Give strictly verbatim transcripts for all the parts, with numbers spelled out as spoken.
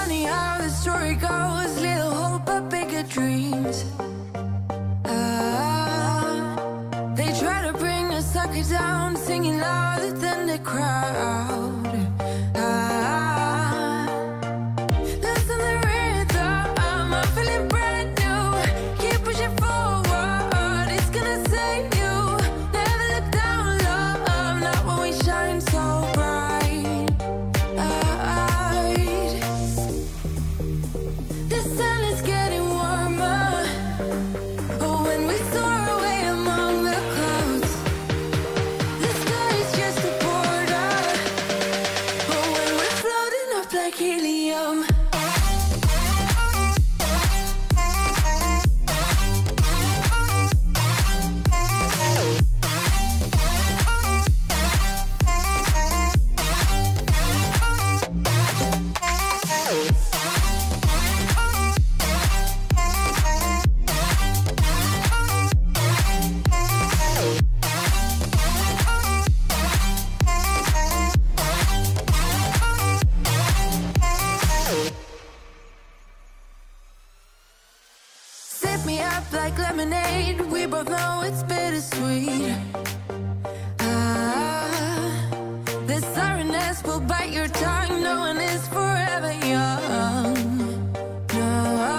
funny how the story goes. Little hope but bigger dreams. Ah, they try to bring a sucker down, singing louder than the crowd. Ah, listen the rhythm, I'm feeling brand new. Keep pushing forward, it's gonna save you. Never look down, love, not when we shine so bright. The sun is getting warmer, but when we soar away among the clouds, the sky is just a border. But when we're floating up like helium, sip me up like lemonade. We both know it's bittersweet. Ah, the sorrowness will bite your tongue. No one is forever young. No,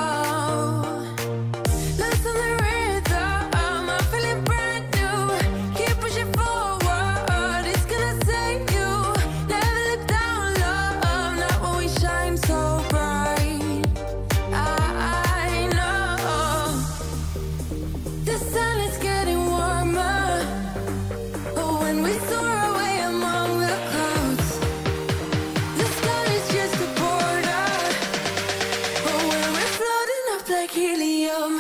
listen the rhythm, I'm feeling brand new. Keep pushing forward, it's gonna save you. Never look down, love, not when we shine so bright. I know the sun is getting warmer, but when we soar away among the clouds, the sky is just a border. But when we're floating up like helium,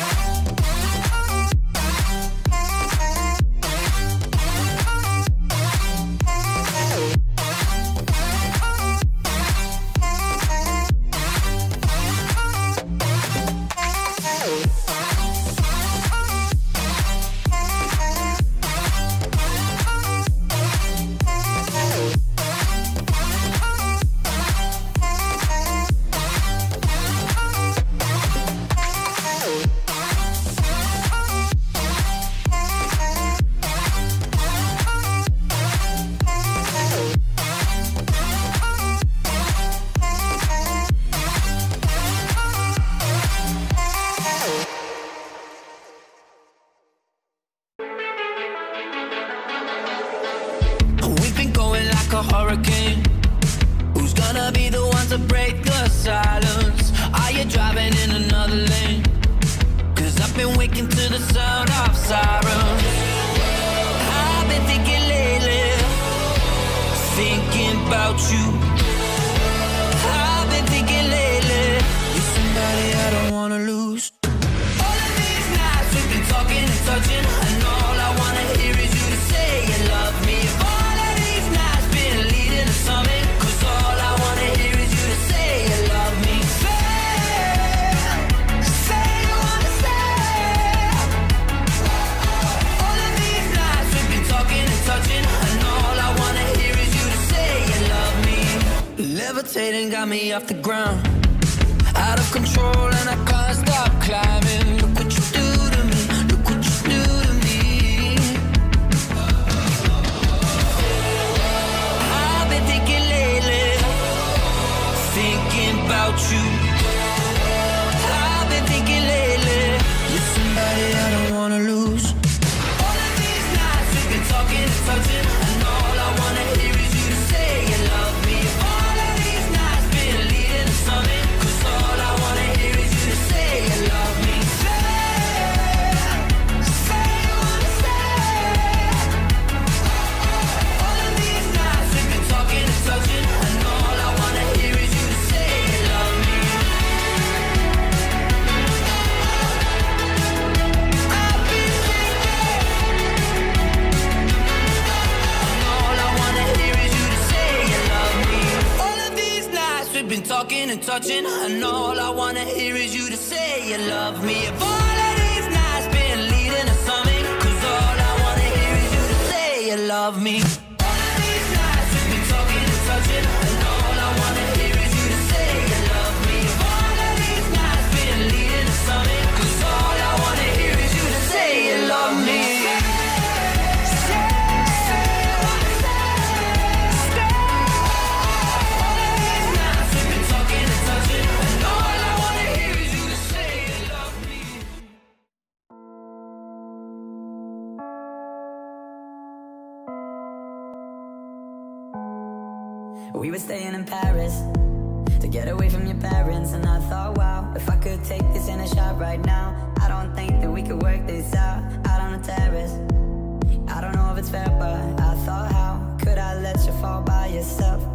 we've been going like a hurricane. Who's gonna be the one to break the silence? Are you driving in another lane? Cause I've been waking to the sound of sirens. I've been thinking lately, thinking about you. I've been thinking lately, you're somebody I don't wanna lose. All of these nights we've been talking and touching, and all I wanna hear is you to say you love me. All of these nights been leading to something, cause all I wanna hear is you to say you love me. Say, say you wanna say. All of these nights we've been talking and touching, and all I wanna hear is you to say you love me. Levitating got me off the ground, out of control and I can't stop climbing. Look what you do to me, look what you do to me. I've been thinking lately, thinking about you. I've been thinking lately, you're somebody I don't wanna lose. All of these nights we've been talking and touching, and all I wanna hear is you to say you love me. All of these nights been leading to something, cause all I wanna hear is you to say you love me. Say, say you wanna say. All of these nights we've been talking and touching, and all I wanna hear is you to say you love me. I've been thinking, and all I wanna hear is you to say you love me. All of these nights we've been talking and touching, and all I wanna hear is you to say you love me. If all of these nights been leading to something, cause all I wanna hear is you to say you love me. All of these nights we've been talking and touching, and all I wanna hear is you to say you love me. We were staying in Paris to get away from your parents. And I thought, wow, if I could take this in a shot right now, I don't think that we could work this out, out on the terrace. I don't know if it's fair, but I thought, how could I let you fall by yourself?